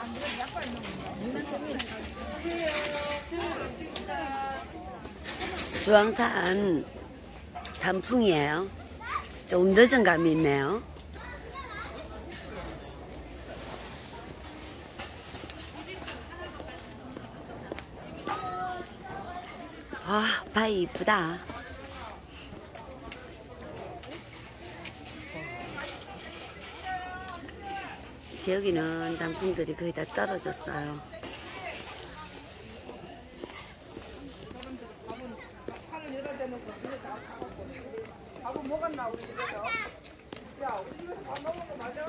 주황산 단풍이에요. 좀 늦은 감이 있네요. 아, 바위 이쁘다. 이제 여기는 단풍들이 거의 다 떨어졌어요. 밥은 먹었나 우리 집에서? 야, 우리 집에서 밥 먹은 거 맞아?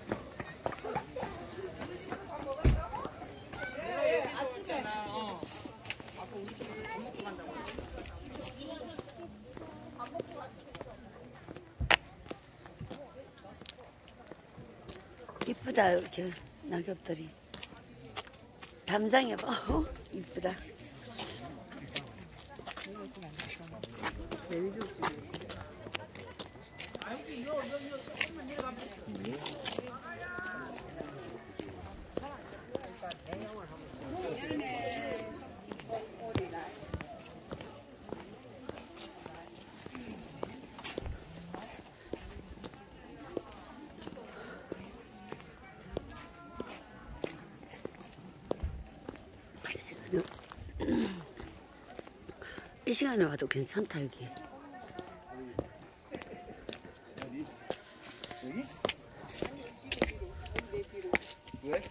밥 먹었어? 예, 아침에. 아빠 우리 집에서 밥 먹고 간다고. 밥 먹고 가시겠죠? 이쁘다, 이렇게 낙엽들이. 담장에 봐. 이쁘다. 이 시간에 와도 괜찮다, 여기. 왜?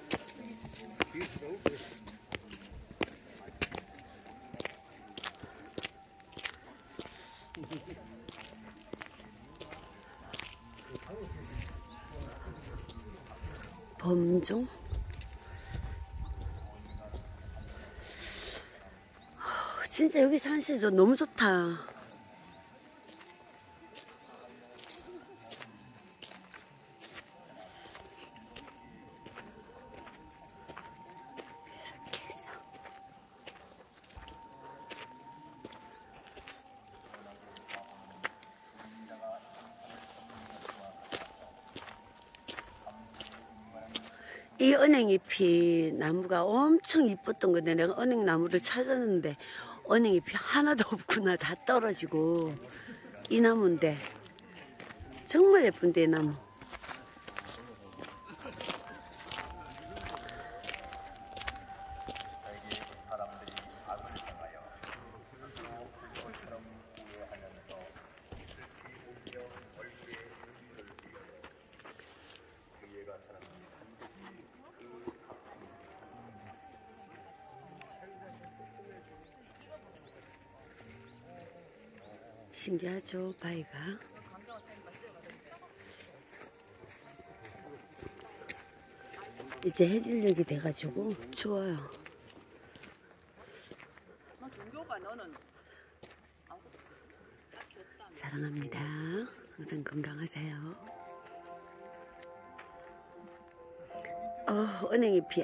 범종? 진짜 여기 산세조 너무 좋다. 이렇게 해서 이 은행잎이 나무가 엄청 이뻤던 건데 내가 은행나무를 찾았는데 은행잎이 하나도 없구나. 다 떨어지고. 이 나무인데 정말 예쁜데 이 나무. 신기하죠, 바위가. 이제 해질녘이 돼가지고 추워요. 사랑합니다. 항상 건강하세요. 은행잎이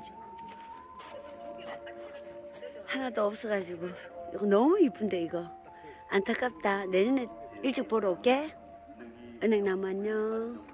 하나도 없어가지고 이거 너무 이쁜데 이거. 안타깝다. 내년에 일찍 보러 올게. 은행나무 안녕.